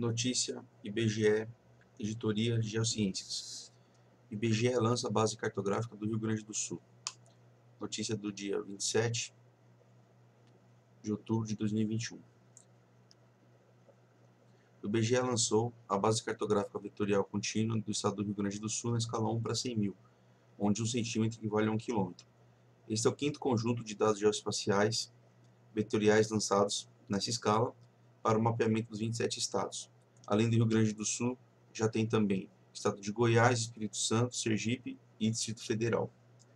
Notícia IBGE, Editoria Geociências. IBGE lança a base cartográfica do Rio Grande do Sul. Notícia do dia 27 de outubro de 2021. O IBGE lançou a base cartográfica vetorial contínua do estado do Rio Grande do Sul na escala 1 para 100 mil, onde 1 centímetro equivale a 1 quilômetro. Este é o quinto conjunto de dados geoespaciais vetoriais lançados nessa escala para o mapeamento dos 27 estados. Além do Rio Grande do Sul, já tem também o estado de Goiás, Espírito Santo, Sergipe e Distrito Federal.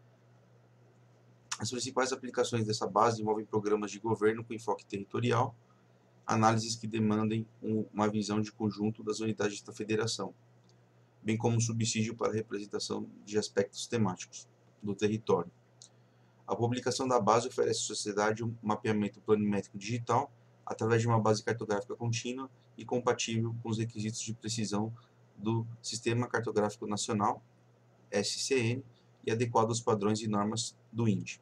As principais aplicações dessa base envolvem programas de governo com enfoque territorial, análises que demandem uma visão de conjunto das unidades da federação, bem como subsídio para a representação de aspectos temáticos do território. A publicação da base oferece à sociedade um mapeamento planimétrico digital através de uma base cartográfica contínua e compatível com os requisitos de precisão do Sistema Cartográfico Nacional, SCN, e adequado aos padrões e normas do INDE.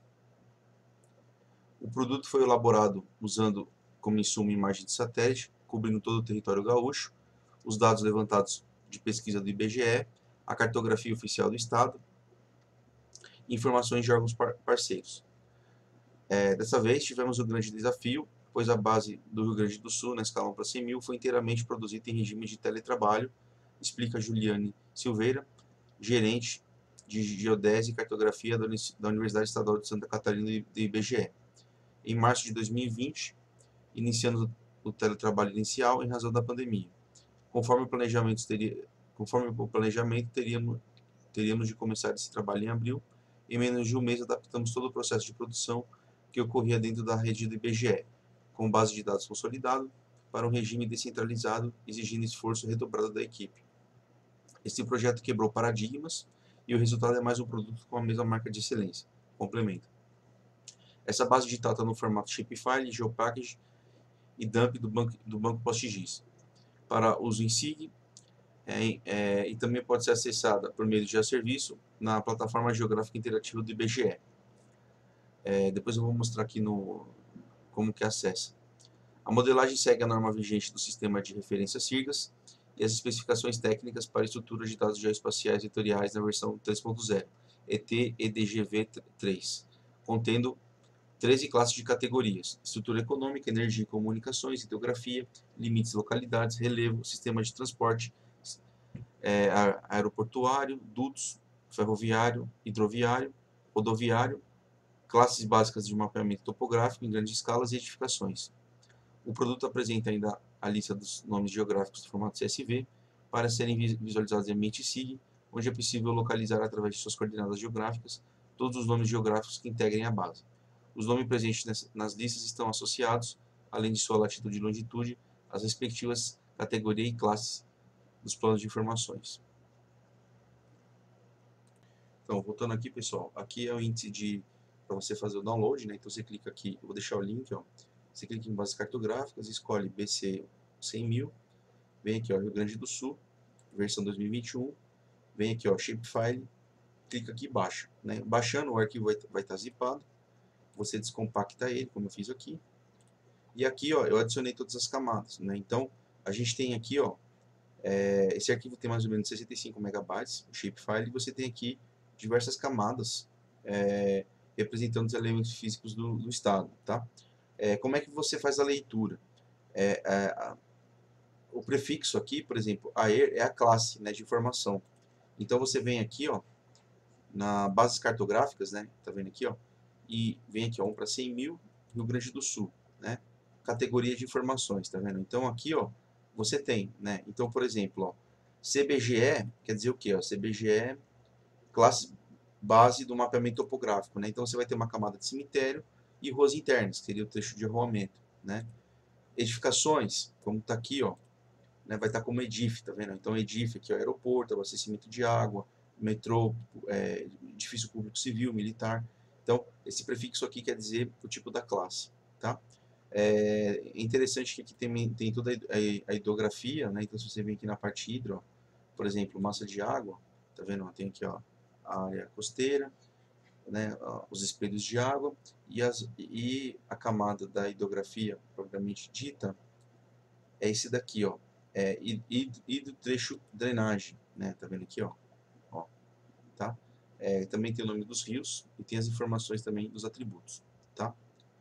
O produto foi elaborado usando como insumo imagem de satélite, cobrindo todo o território gaúcho, os dados levantados de pesquisa do IBGE, a cartografia oficial do Estado, e informações de órgãos parceiros. Dessa vez tivemos um grande desafio, pois a base do Rio Grande do Sul, na escala 1 para 100 mil, foi inteiramente produzida em regime de teletrabalho, explica Juliane Silveira, gerente de Geodésia e Cartografia da Universidade Estadual de Santa Catarina do IBGE. Em março de 2020, iniciando o teletrabalho inicial em razão da pandemia. Conforme o planejamento, teríamos de começar esse trabalho em abril. Em menos de um mês, adaptamos todo o processo de produção que ocorria dentro da rede do IBGE, com base de dados consolidado, para um regime descentralizado, exigindo esforço redobrado da equipe. Este projeto quebrou paradigmas e o resultado é mais um produto com a mesma marca de excelência. Complementa. Essa base digital está no formato shapefile, geopackage e dump do banco PostGIS, para uso em SIG, e também pode ser acessada por meio de geoserviço na plataforma geográfica interativa do IBGE. Depois eu vou mostrar aqui como que acessa. A modelagem segue a norma vigente do sistema de referência SIRGAS e as especificações técnicas para estruturas de dados geoespaciais vetoriais na versão 3.0, ET-EDGV3, contendo 13 classes de categorias: estrutura econômica, energia e comunicações, hidrografia, limites, localidades, relevo, sistema de transporte, aeroportuário, dutos, ferroviário, hidroviário, rodoviário, classes básicas de mapeamento topográfico em grandes escalas e edificações. O produto apresenta ainda a lista dos nomes geográficos do formato CSV para serem visualizados em ambiente SIG, onde é possível localizar através de suas coordenadas geográficas todos os nomes geográficos que integrem a base. Os nomes presentes nas listas estão associados, além de sua latitude e longitude, às respectivas categorias e classes dos planos de informações. Então, voltando aqui, pessoal, aqui é o índice para você fazer o download, né? Então você clica aqui, eu vou deixar o link, ó. Você clica em bases cartográficas, escolhe BC 100 mil, vem aqui, ó, Rio Grande do Sul, versão 2021, vem aqui, ó, shapefile, clica aqui e baixa, né? Baixando, o arquivo vai estar zipado, você descompacta ele, como eu fiz aqui, e aqui, ó, eu adicionei todas as camadas, né? Então, a gente tem aqui, ó, esse arquivo tem mais ou menos 65 megabytes, o shapefile, e você tem aqui diversas camadas representando os elementos físicos do estado, tá? Como é que você faz a leitura? O prefixo aqui, por exemplo, AER é a classe, né, de informação. Então você vem aqui, ó, na bases cartográficas, né, tá vendo aqui, ó, e vem aqui, ó, 1 para 100 mil, Rio Grande do Sul, né, categoria de informações, tá vendo? Então aqui, ó, você tem, né, então por exemplo, ó, CBGE quer dizer o quê? Ó, CBGE, classe base do mapeamento topográfico, né? Então você vai ter uma camada de cemitério e ruas internas, que seria o trecho de arruamento, né? Edificações, como está aqui, ó, né, vai estar como EDIF, tá vendo? Então EDIF aqui é o aeroporto, abastecimento de água, metrô, edifício público civil, militar. Então esse prefixo aqui quer dizer o tipo da classe, tá? É interessante que aqui tem toda a hidrografia, né? Então se você vem aqui na parte hidro, ó, por exemplo, massa de água, tá vendo? Tem aqui, ó, a área costeira, né, os espelhos de água e a camada da hidrografia propriamente dita é esse daqui, ó, e do trecho drenagem, né? Tá vendo aqui, ó, tá? Também tem o nome dos rios e tem as informações também dos atributos, tá?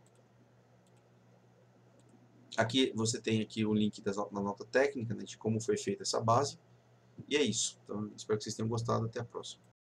Aqui você tem aqui o link da nota técnica, né, de como foi feita essa base. E é isso. Então, espero que vocês tenham gostado. Até a próxima.